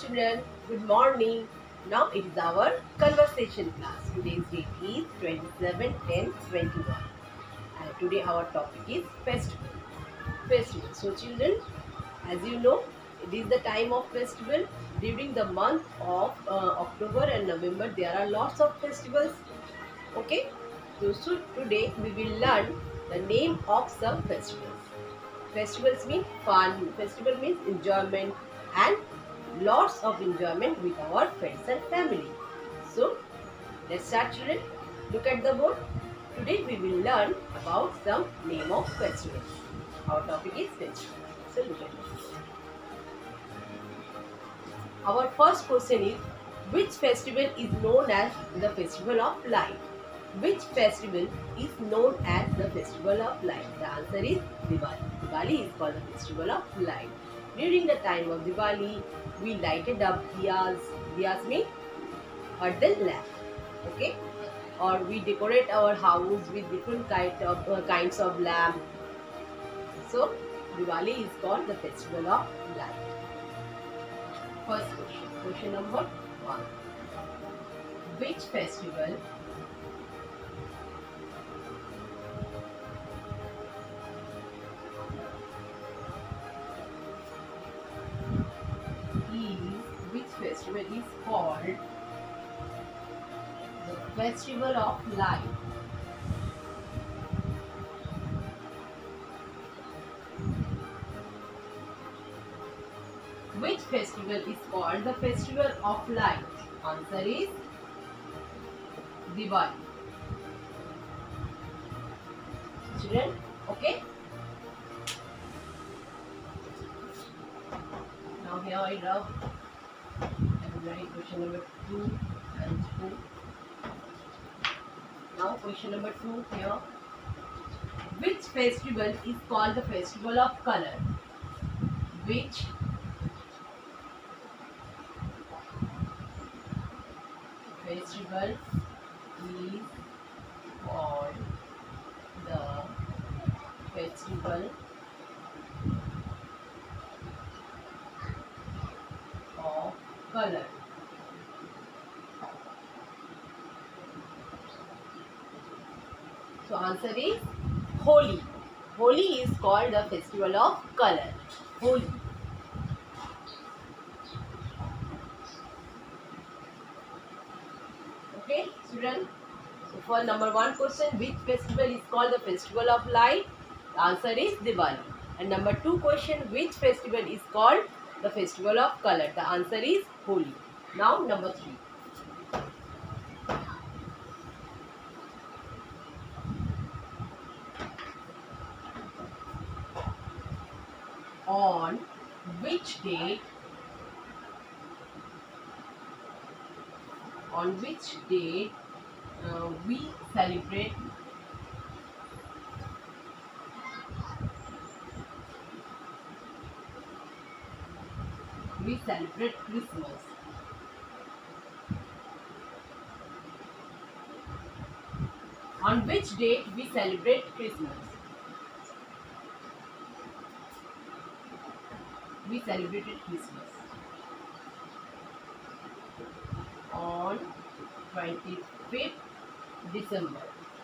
children, good morning. Now it is our conversation class. Today's date is 27/10/21 and today our topic is festival. Festival. So children, as you know, it is the time of festival. During the month of October and November, there are lots of festivals. Okay, so today we will learn the name of some festivals. Festivals mean fun, festival means enjoyment and lots of enjoyment with our friends and family. So let's start children. Look at the board. Today we will learn about some name of festivals. Our topic is festival. So look at this. Our first question is, which festival is known as the festival of light? Which festival is known as the festival of light? The answer is Diwali. Diwali is called the festival of light. During the time of Diwali, we lighted up diyas. Diyas mean earthen lamp. Okay, or we decorate our house with different kinds of lamp. So Diwali is called the festival of light. First question. Question number 1. Which festival is called the festival of light? Which festival is called the festival of light? Answer is Diwali. Children, okay? Now here I rub. Question number 2 and 2. Now question number 2 here. Which festival is called the festival of color? Which festival is called the festival of color? So answer is Holi. Holi is called the festival of color. Holi. Okay, children. So for number 1 question, which festival is called the festival of light? The answer is Diwali. And number 2 question, which festival is called the festival of color? The answer is Holi. Now number 3. On which date we celebrate Christmas? On which date we celebrate Christmas? We celebrated Christmas on 25th December.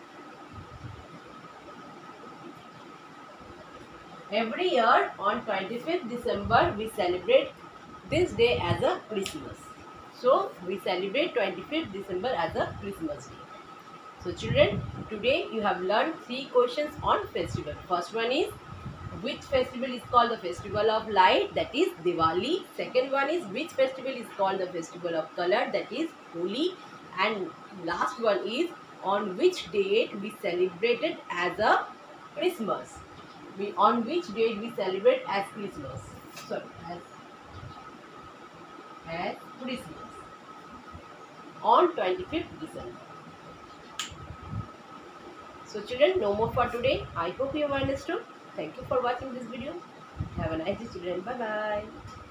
Every year on 25th December we celebrate this day as a Christmas. So we celebrate 25th December as a Christmas day. So children, today you have learned 3 questions on festival. First one is, which festival is called the festival of light? That is Diwali. Second one is, which festival is called the festival of color? That is Holi. And last one is, on which date we celebrated as a Christmas? On which date we celebrate as Christmas? Sorry, as Christmas. On 25th December. So children, no more for today. I hope you have understood. Thank you for watching this video. Have a nice day children. Bye bye.